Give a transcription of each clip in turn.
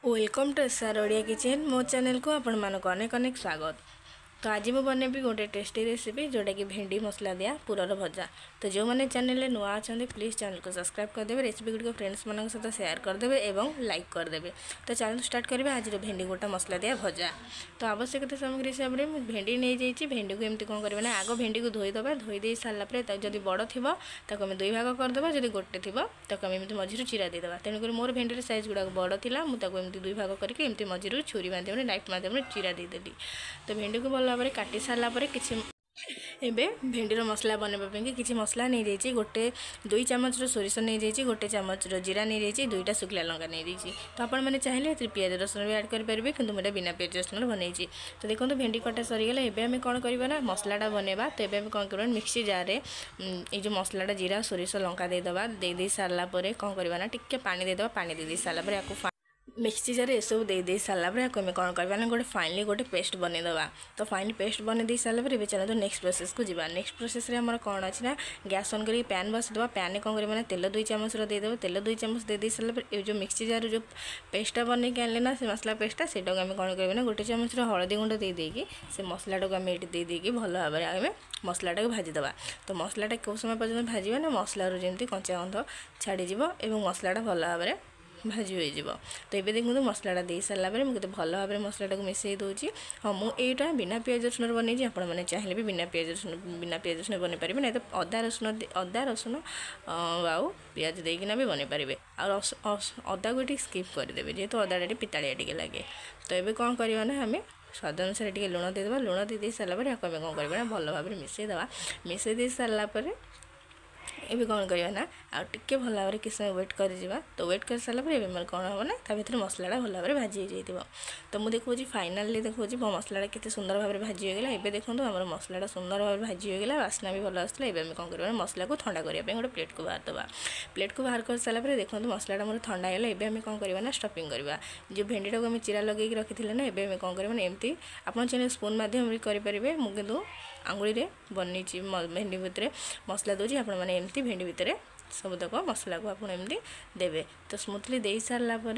Welcome to SR Odia kitchen मो channel को आपण मानक अनेक अनेक स्वागत। तो आज मुझे बनैबी गोटे टेस्टी रेसिपी जोटा कि भेंडी मसला दिया पुरर भजा। तो जो मैंने चैनल में नुआ अच्छा प्लीज चैनल को सब्सक्राइब करदे, रेसिपी गुड़िक फ्रेंड्स मान सहित शेयर करदे और लाइक करदे। तो चैनल स्टार्ट करेंगे आज भेंडी गोटा मसला दिया भजा। तो आवश्यकता सामग्री हिसाब से भेंडी नहीं जाइए। भेंडी को एमती कौन करना, आग भेंडी को धोईदे, धोईदे सारापर जब बड़ थी आम दुई भाग करदे, जब गोटे थी एमती मझी चिरा देदेबा। तेणुक मोर भेंडी साइज गुड़ा बड़ थी, मुझे दुई भाग करके मझी छुरी माध्यम नाइफ माध्यम चिरा देदेली। तो भेंडी को भल भाव काटी सारा किसी एबे भेंडीर मसला बनवाई किसी मसला नहीं जाइए। गोटे 2 चामच सोरिष नहीं जाइए, गोटे चामच जीरा नहीं जाइए, 2टा शुखला लंका नहीं जाइए। तो आपण मैंने चाहिए पियाज रसुण भी ऐड करेंगे, कि मुझे बिना पियाज रसुण बनई। तो देखो भेंडी कटा सरीगला। एबे आम कौन करवा मसलाटा बनवा। तो ये कौन करवा मिक्सी जार ये जो मसलाटा जीरा सोरिष लंका देदेबा। दे सारापर कौन करवा टिके पानी देदेबा। पानी दे सारापर या मिक्सी जार ये सब दे सारापर या कौन करवा गोटे फाइनली गोटे पेस्ट बनईदेवा। तो फाइनली पेस्ट बनई सारापर ये चलो तो नेक्स्ट प्रोसेस को जीवा। नेक्स्ट प्रोसेस रे हमर कौन अच्छी ना गैस ऑन करी पैन बसदेवा। पैन कौन करवा तेल 2 चामच देदेव। तेल 2 चामच दे सारापर ये जो मिक्सी जार जो पेस्टा बनई के आनले ना से मसला पेस्टा से आम कौन करवा गोटे चामच हलदी गुंड देदेकी से मसलाटा को आम ये देदेकी भल भाव आम मसलाटा को भाजीदेवा। तो मसलाटा कौ समय पर्यटन भाजवा ना मसलार जमी कंचा गंध छाड़ीज और मसलाटा भल भाव भाजी हो। तो ये देखो मसलाटा दे सारापर मुझे भल भाव मसलाटा को मिसई दूसरी। हाँ मुझा बिना पियाज रसुण बनई। आपने चाहिए भी बिना पियाज रसुण बन पारे, नहीं तो अदा रसुण आउ पियाज देकिना भी बन पारे। अदा को ये स्किप करदे जेहेतु अदाटा पिताड़िया टे लगे। तो ये कौन करवा ना आम स्वाद अनुसार टे लुण देदेबा। लुण दे सारापर या कौन करवा भल भाव मिसईदेवा। मिसई दे सारापर ये कौन करवा ना आगे भल भाव किस समय वेट कर। तो वेट कर सारापर ये कौन हम ना भर मसलाटा भल भाव भाजी हो जाए। तो मुझे देखो फाइनाली देखो मसलाटा केते सुंदर भाव भाजी होगा। ये देखो आम मसलाटा सुंदर भाव भाजी होगा, बास्ना भी भल आसला। ये कौन करवा मसला को ठंडा करने गोटे प्लेट को बाहर दबा। प्लेट को बाहर कर सारापर देखो मसलाटा मोर ठंडा है। ये आम कौन करवा स्टफिंग करवा। जो भेंडीटा को आम चिरा लगे रखी ना ये कौन करवा एमती आप चाहिए स्पून मध्यम करेंगे। मुझे कितु आंगुड़ी बनी भेंडी भितर मसला दूसरी आपण मैंने एमती भेंडी भितर सबुतक मसला को आपड़ एमती देवे। तो स्मूथली दे सारापर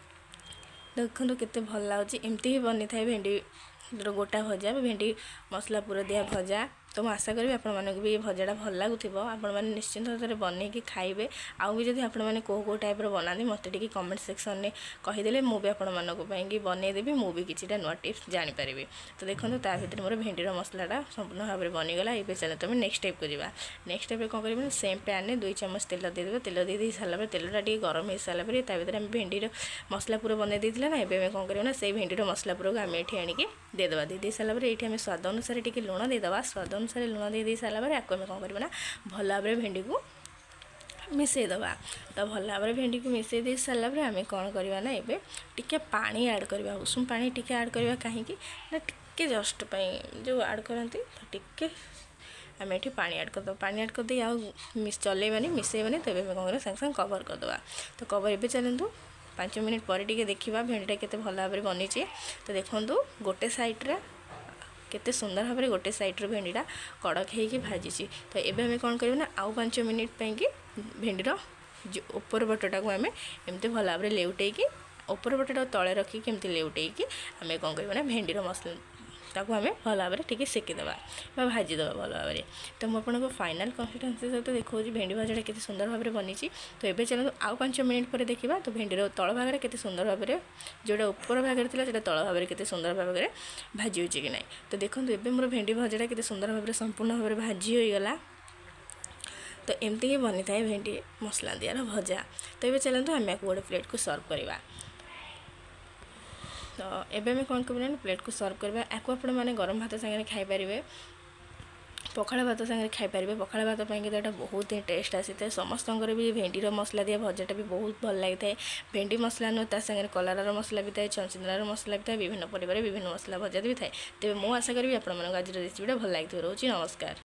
देखो केते भल लगे। एमती ही बनी थाए भेंडी गोटा भजा, भेंडी मसला पूरा दिया भजा। तो मैं आशा करी आपण मानक भी ये भजाटा भल लगुव। आपण मैंने निश्चिंत भाव में बनईकि खाइबे। आउ भी जब आपण मैंने कौ टाइप बनाती मत टे कमेंट सेक्शन में कहीदेले मुझे आपण मानक बनईदेवी। मुझे किसी नुआ टिप्स जानीपारि। तो देखो ता भर मोर भेंडीर मसलाटा संपूर्ण भाव में बनीगला। ये चलो तुम नेक्स्ट स्टेप को जीवा। नेक्स्ट स्टेप कौन कर सेम पैन में 2 चामच तेल देदेवे। तेल दे सारापर तेलटा टे गरम हो सारापर आम भेंडीर मसला पूरा बनई देते ना। ये कौन करना से भेंडीर मसला पूरा को आम ये आणिकी देदेबा। दे सारापर ये आम स्वाद अनुसार टे लुण देदेबा। स्वाद अनुसार लुण दे सारापर या कौन करना भल भाव भेंडी को मिसईदेवा। तो भल भाव भेंडी को मिसई दे सारापर आम कौन करवा ना ये टिके पानी ऐड करवा। उषुम पानी टिके ऐड करवा कहीं ना टिके जस्ट जो ऐड करती तो टिके आम ये पानी ऐड करदे। पानी ऐड करदे चलेबानी मिसईबानी। तो ये कौन कर सागे सागे कवर करदे। तो कवर ये चलतु 5 मिनट पर टिके देखा भेंडीटा केते भल भाव बनी। तो देखो गोटे साइड्रे केते सुंदर भाव में गोटे साइड्र भेंडीटा कड़क होगी भाजी। तो ये आम कौन करना आउ 5 मिनट कि भेंडीर जो ऊपर बटटा को आम एमती भल भाव लेउटेकी ऊपर बटटा तले रखिकी एमती लेउटेकी आम कौन करना भेंडीर मसला ताको आम भल भाव टे सेकीदेवा भाजीदेवा भल भाव। तो मुझे फाइनाल कंसिस्टेंसी सहित देखो भेंडी भाजाटा केते सुंदर भाव में बनी। तो ये चलो आउ 5 मिनट पर देखा। तो भेंडीर तल भाग केते सुंदर भाव में जोटा ऊपर भाग था तल भाव में केते सुंदर भाव में भाजी हो कि ना। तो देखो ये मोर भेंडी भाजाटा केते सुंदर भाव में संपूर्ण भाव में भाजी होगला। तो एमती ही बनी थाए भेंडी मसला दियार भजा। तो ये चलते आम गोटे प्लेट को सर्व करवा। तो ये कौन करना प्लेट को सर्व करवा। आपको आपण मैंने गरम भात सागे खाईपारे, पखाला भात सागे खाईपारे। पखाला भात तो यहाँ बहुत ही टेस्ट आसी था। समस्त भी भेंडीर मसला दिया भजाटा भी बहुत भल लगी था। भेंडी मसला नुह ता सागे कलरार मसला भी थाए, चंचंद्रार मसला भी थाए, विभिन्न परिवार विभिन्न मसला भजा भी थाए। तेज मु आशा करी आप आज रेसिपीटा भल लगी। रोचे नमस्कार।